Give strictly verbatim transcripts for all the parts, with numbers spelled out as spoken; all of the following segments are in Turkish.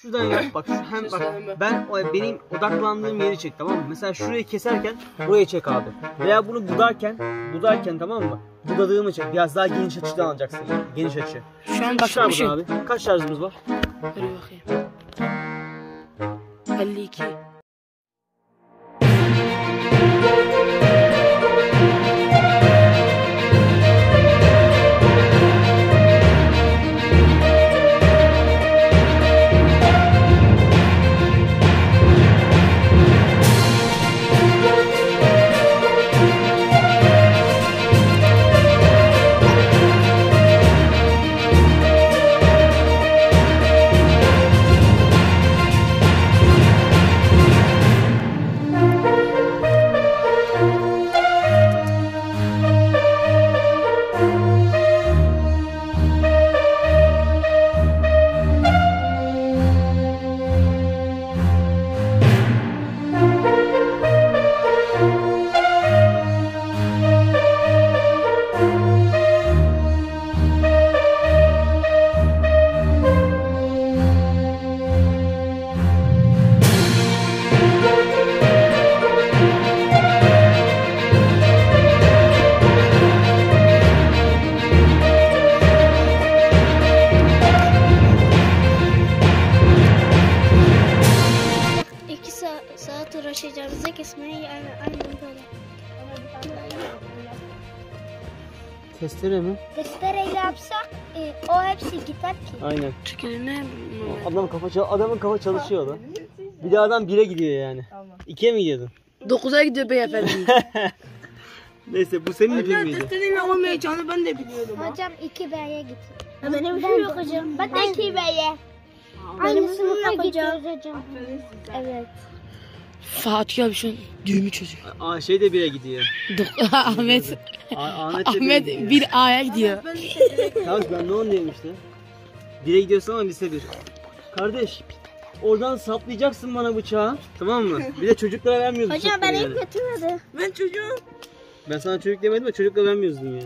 Şuradan yap bak. Şu, hem bak ben benim odaklandığım yeri çek, tamam mı? Mesela şurayı keserken burayı çek abi. Veya bunu budarken, budarken tamam mı? Budadığımı çek. Biraz daha geniş açıdan alacaksın yani. Geniş açı. Şu an bakmışım. Abi. Kaç şarjımız var? Dur bakayım. elli iki. Saat uğraşacağımıza kesmeyi yani aynen böyle. Testere mi? Testereyle yapsak e, o hepsi gider ki. Aynen. Çünkü ne? Adamın kafa adamın kafa çalışıyor lan. Bir de adam bire gidiyor yani. Tamam. ikiye mi gidiyordun? dokuza gidiyor beyefendi. Neyse bu senin ipin miydi? Testereyle olmayacağını ben de biliyordum. Hocam iki B'ye git. Benim Ben yok hocam. Ben de iki B'ye. Aynı sınıfa gidiyoruz hocam. Evet. Fatih abi şu an düğümü çözüyor. Aa şey de bire gidiyor. Dok- Ahmet. A Ahmet, de Ahmet bire gidiyor. bir A'ya gidiyor. Tamam ben ne onu diyeyim işte. Bire gidiyorsun ama lise bir. Kardeş oradan saplayacaksın bana bıçağı, tamam mı? Bir de çocuklara vermiyoruz. Hocam ben yani. ilk götürmedi. Ben çocuğum. Ben sana çocuk demedim de çocuklara vermiyoruz yani.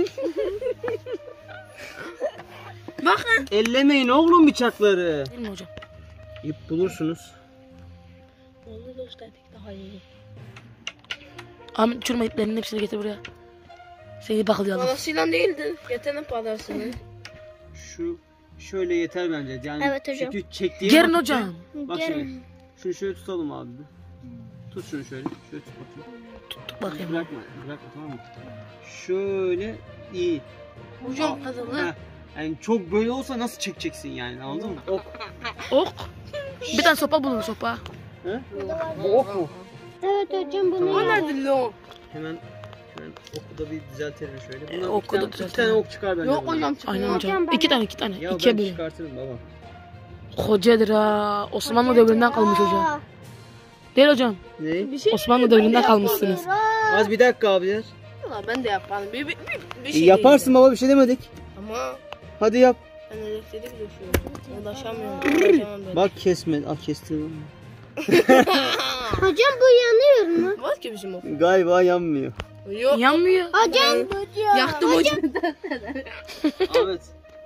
Bakın. Ellemeyin oğlum bıçakları. Değil mi hocam? İp bulursunuz. Onu gösterdik daha iyi. Ahmet çürüme iplerinin hepsini getir buraya. Seni bakılıyor. Parasıyla değildi. Getirin parasını. Şu şöyle yeter bence. Yani Evet hocam. çünkü çektiğim Gelin vakitte- hocam. Bak Gelin. şimdi. Şunu şöyle tutalım abi. Tut şunu şöyle. Şöyle tut bakayım. Tuttuk bakayım. Bırakma, bırakma tamam mı? Şöyle iyi. Hocam kazandı. Heh. Yani çok böyle olsa nasıl çekeceksin yani, anladın mı? Ok. Ok. Bir tane sopa bulun sopa. He? Bu ok mu? Evet hocam bunu. O nerede lo? Hemen hemen oku da bir düzeltelim şöyle. Ee, Bundan oku iki tane, da iki düzeltelim. tane ok çıkar bence. Yok bundan. hocam çıkıyor. Aynen hocam. Hocam ben- İki tane iki tane. Ya İkiye ben bölün. çıkartırım baba. Hocadır ha. Osmanlı devrinden kalmış hocam. Değil hocam. Ne? Bir şey Osmanlı devrinden kalmışsınız. Az bir dakika abiler. Valla ben de yaparım. Bir, bir, bir, bir E, şey yaparsın baba, bir şey demedik. değil. Ama Hadi yap. ben elektrik düşüyorum. Ulaşamıyorum. Ulaşamam ben. Bak kesme. Al kestim. Hocam bu yanıyor mu? Var ki bizim o. Galiba yanmıyor. Yok. Yanmıyor. Hocam. Yaktım hocam. Ahmet.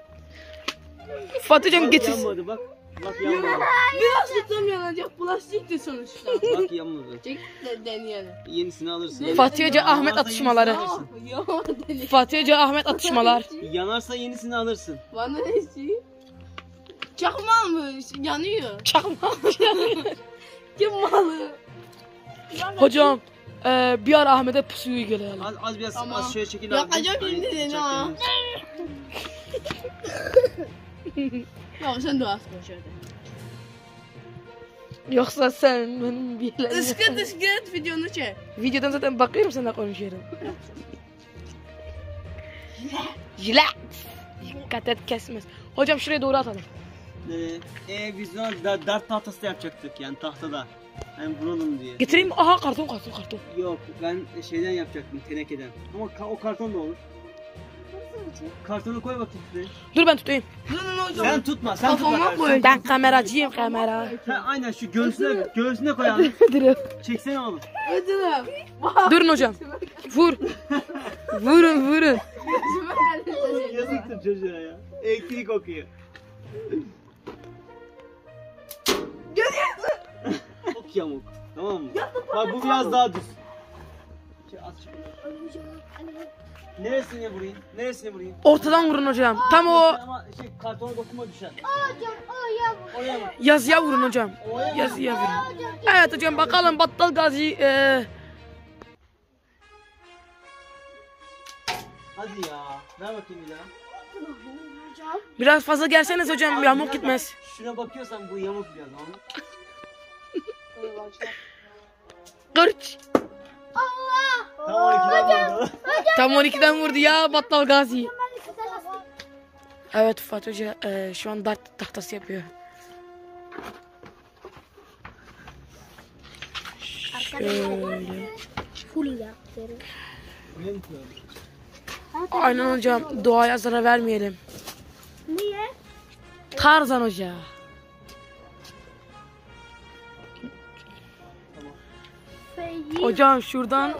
Fatih hocam Bak getir. yanmadı bak. Bak yanmadı. Biraz tutam yanacak. Plastikti sonuçta. Bak yanmadı. Çek de deneyelim. Yenisini alırsın. Fatih Hoca Ahmet Yanarsa atışmaları. yenisini alırsın. Yok deneyelim. Fatih Hoca Ahmet atışmalar. Yanarsa yenisini alırsın. Bana ne şey? Çakma mı? Yanıyor. Çakma. Kim malı? Hocam eee bir ara Ahmet'e pusuyu gelelim. Az, az biraz Tamam. az şöyle çekil Yakacağım abi. şimdi Ay, seni bıçak ha. gelmesin. Ya sen de asma şöyle. Yoksa sen benim bir yerlerim. Iskıt ıskıt videonu çek. Videodan zaten bakıyorum seninle konuşuyorum. Relax. Dikkat et kesmez. Hocam şuraya doğru atalım. Ee, e, biz ona da, dart tahtası da yapacaktık yani tahtada. Yani vuralım diye. Getireyim mi? Aha karton karton karton. Yok ben şeyden yapacaktım, tenekeden. Ama ka- o karton da olur. Kartonu koy bakayım şuraya. Dur ben tutayım. Lan hocam. Sen tutma, sen tutma. Kafama kardeşim. koy. Ben kameracıyım kamera. Ha, aynen şu göğsüne, göğsüne koy abi. Dur. Çeksene oğlum. Ödülüm. Durun hocam. Vur. Vurun vurun. Yazıktır çocuğa ya. Elektrik okuyor. çok yamuk. Tamam mı? Bak bu biraz daha düz. Şey, az çık. Neresine vurayım? Neresine vurayım? Ortadan vurun hocam. Tam o Ama şey kartona dokunma düşer. Hocam o ya. Oraya mı? yazıya vurun hocam. Oraya mı? Yazıya vurun. Evet hocam bakalım Battal Gazi e, Hadi ya. Ver bakayım bir daha. biraz fazla gelseniz hocam Abi yamuk biraz gitmez. bak, şuna bakıyorsan bu yamuk biraz ama. Kırç. Tam on ikiden vurdu. Tam on ikiden vurdu ya Battal Gazi. Evet Fatih Hoca e, şu an dart tahtası yapıyor. Şöyle. Full yaptım. Buraya mı koyalım? Aynen hocam doğaya zarar vermeyelim. Niye? Tarzan Hoca. Hocam şuradan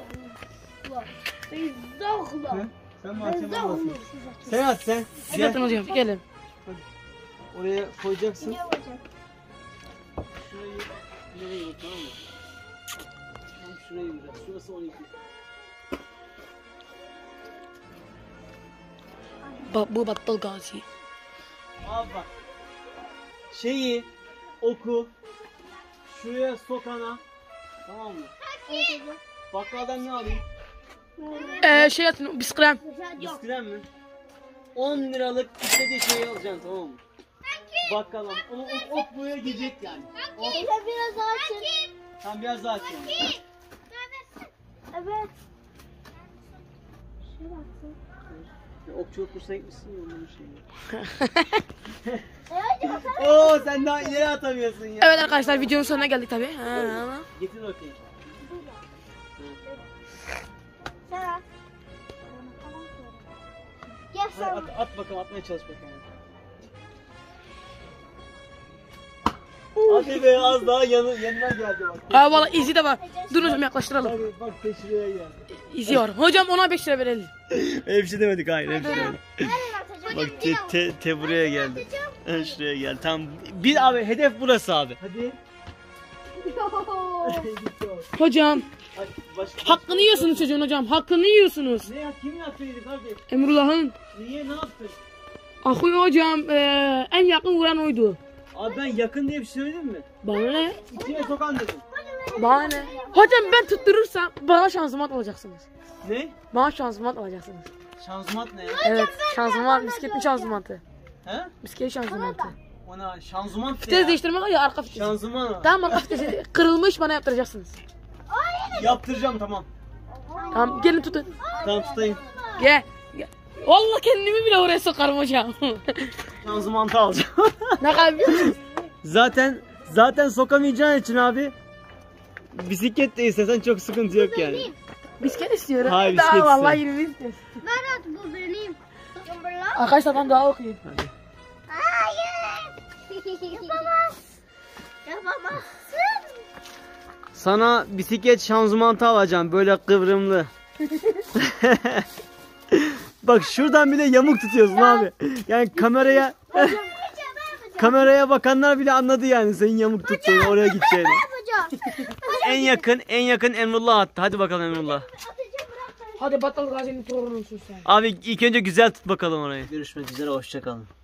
Sen, sen mi atacaksın ben mi atayım? Sen at sen. siz Gel. atın hocam gelin. Oraya koyacaksın. Şurayı nereye vur tamam mı? Tam şurayı vuracağız. Şurası on iki. Ba bu Battal Gazi. Abi bak. Şeyi oku şuraya sokana tamam mı? Bakkaldan ne alayım? Ee, şey atın biskrem. İstiren mi? on liralık istediği şeyi alacaksın tamam mı? Bakkaldan. Ama ok, ok buraya gidecek yani. Ok. Biraz daha açın. Tam biraz daha açalım. Evet. Okçuluk kursuna gitmişsin ya onun şeyi. Evet. Oo sen daha ileri atamıyorsun ya. Evet arkadaşlar videonun sonuna geldik tabi. Ha. Getir bakayım. Sen at. Gel Hadi sen. at, at bakalım atmaya çalış bakalım. Hadi be az daha yanı, yanına geldi bak. Aa valla izi de var. Dur hocam yaklaştıralım. Bak bak teşriye geldi. İzi var. Hocam ona beş lira verelim. Öyle bir şey demedik hayır öyle bir şey demedik. Nereden atacağım? Bak te, te, te buraya geldi. Ha, şuraya geldi. Tamam. Bir abi hedef burası abi. Hadi. Hocam Hadi başka. hakkını yiyorsunuz çocuğun hocam. Hakkını yiyorsunuz. Ne ya kim yaptıydı kardeş? Emrullah'ın. Niye ne yaptın? Akıyor hocam. Ee, en yakın vuran oydu. Abi ben yakın diye bir şey söyledim mi? Bana ne? İçine sokan dedim. Bana ne? Hocam ben tutturursam bana şanzıman alacaksınız. Ne? Bana şanzıman alacaksınız. Şanzıman ne ya? Evet şanzıman bisikletli şanzımanı. He? Bisiklet şanzımanı. Ona şanzıman Vites ya. değiştirme var ya arka vites. Şanzıman o. Tamam arka vitesi kırılmış bana yaptıracaksınız. Yaptıracağım tamam. Tamam gelin tutun. Tamam tutayım. Gel. Gel. Vallahi kendimi bile oraya sokarım hocam. Şanzımantı alacağım. Ne kadar biliyor musun? zaten zaten sokamayacağın için abi bisiklet de istesen çok sıkıntı yok yani. Bisiklet istiyorum. Hayır, Daha bisiklet vallahi istiyorum. yirmi istiyorum. Ben at bu benim. Arkadaşlar adam daha okuyun. Hayır. Yapamaz. Yapamazsın. Sana bisiklet şanzımantı alacağım böyle kıvrımlı. Bak şuradan bile yamuk tutuyorsun abi. Yani kameraya kameraya bakanlar bile anladı yani senin yamuk tuttuğunu oraya gideceğini. Yapacağım. En yakın en yakın Emrullah attı. Hadi bakalım Emrullah. Hadi Battal Gazi'nin torunusun sen. Abi ilk önce güzel tut bakalım orayı. Görüşmek üzere hoşça kalın.